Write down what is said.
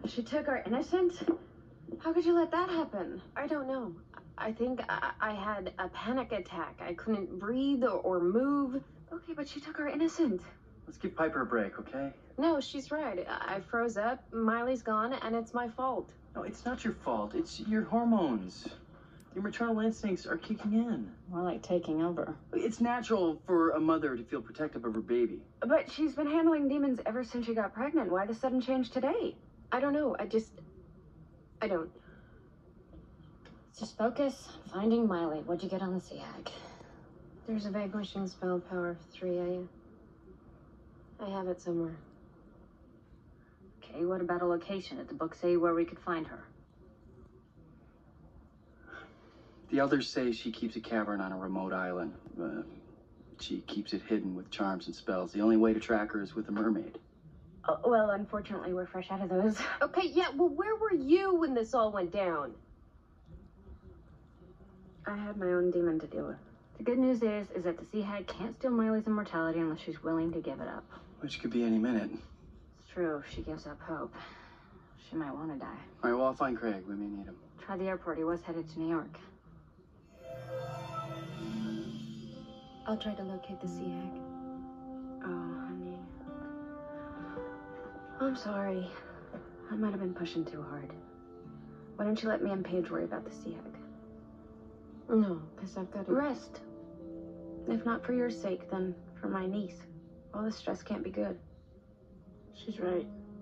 She took our innocent? How could you let that happen? I don't know. I think I had a panic attack. I couldn't breathe or move. Okay, but she took our innocent. Let's give Piper a break, okay? No, she's right. I froze up, Miley's gone, and it's my fault. No, it's not your fault. It's your hormones. Your maternal instincts are kicking in. More like taking over. It's natural for a mother to feel protective of her baby. But she's been handling demons ever since she got pregnant. Why the sudden change today? I don't know. I don't. Just focus. Finding Miley. What'd you get on the sea hag? There's a vanquishing spell, power of 3. I have it somewhere. Okay, what about a location? Did the book say where we could find her? The elders say she keeps a cavern on a remote island. She keeps it hidden with charms and spells. The only way to track her is with a mermaid. Oh, well, unfortunately, we're fresh out of those. Okay, yeah, well, where were you when this all went down? I had my own demon to deal with. The good news is that the sea hag can't steal Miley's immortality unless she's willing to give it up. Which could be any minute. It's true. If she gives up hope, she might want to die. All right, well, I'll find Craig. We may need him. Try the airport. He was headed to New York. I'll try to locate the sea hag. Oh, honey. I'm sorry. I might have been pushing too hard. Why don't you let me and Paige worry about the sea hag? No, because I've got to rest. If not for your sake, then for my niece. All this stress can't be good. She's right.